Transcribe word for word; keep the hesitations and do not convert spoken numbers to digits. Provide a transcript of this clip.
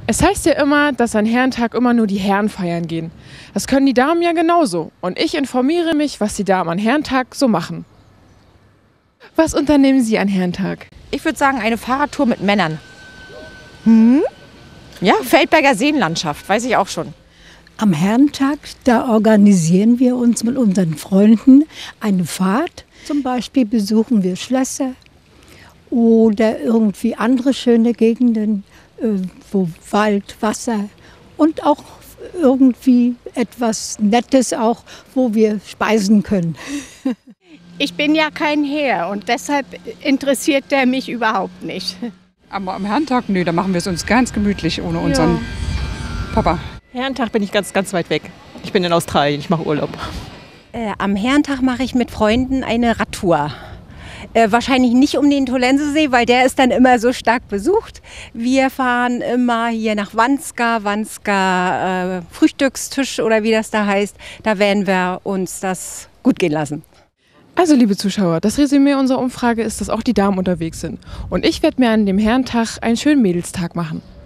Es heißt ja immer, dass an Herrentag immer nur die Herren feiern gehen. Das können die Damen ja genauso. Und ich informiere mich, was die Damen an Herrentag so machen. Was unternehmen Sie an Herrentag? Ich würde sagen, eine Fahrradtour mit Männern. Hm? Ja, Feldberger Seenlandschaft, weiß ich auch schon. Am Herrentag, da organisieren wir uns mit unseren Freunden eine Fahrt. Zum Beispiel besuchen wir Schlösser oder irgendwie andere schöne Gegenden, wo Wald, Wasser und auch irgendwie etwas Nettes auch, wo wir speisen können. Ich bin ja kein Herr und deshalb interessiert der mich überhaupt nicht. Aber am Herrentag, nö, da machen wir es uns ganz gemütlich ohne unseren ja. Papa. Herrentag bin ich ganz, ganz weit weg. Ich bin in Australien, ich mache Urlaub. Äh, am Herrentag mache ich mit Freunden eine Radtour. Äh, wahrscheinlich nicht um den Tolensesee, weil der ist dann immer so stark besucht. Wir fahren immer hier nach Wanska, Wanska äh, Frühstückstisch oder wie das da heißt. Da werden wir uns das gut gehen lassen. Also liebe Zuschauer, das Resümee unserer Umfrage ist, dass auch die Damen unterwegs sind. Und ich werde mir an dem Herrentag einen schönen Mädelstag machen.